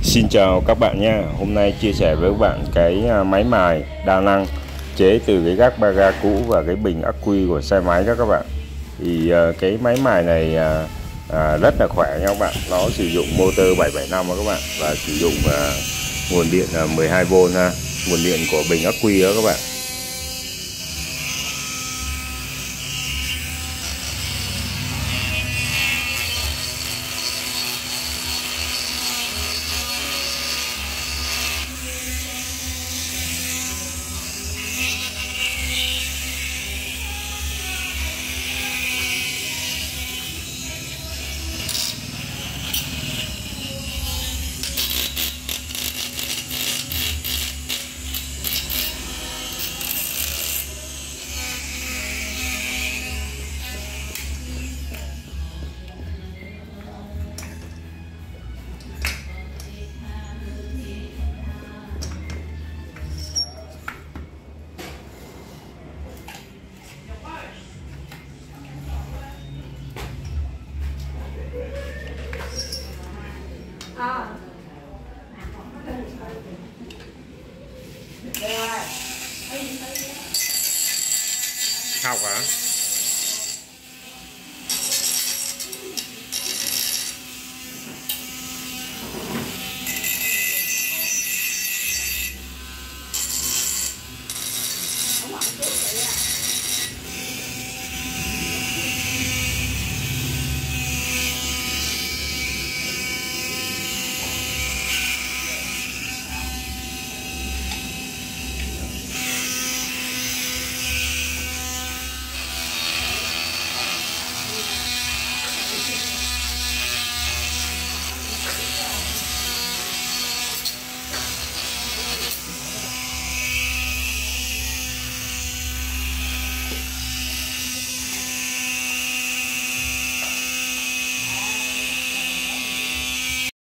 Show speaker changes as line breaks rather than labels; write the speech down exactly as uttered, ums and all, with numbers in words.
Xin chào các bạn nha. Hôm nay chia sẻ với các bạn cái máy mài đa năng chế từ cái gác ba ga cũ và cái bình ắc quy của xe máy đó các bạn. Thì cái máy mài này à, rất là khỏe nha các bạn. Nó sử dụng motor bảy bảy năm đó các bạn, và sử dụng à, nguồn điện là mười hai vôn ha, nguồn điện của bình ắc quy đó các bạn.
À.
Học hả?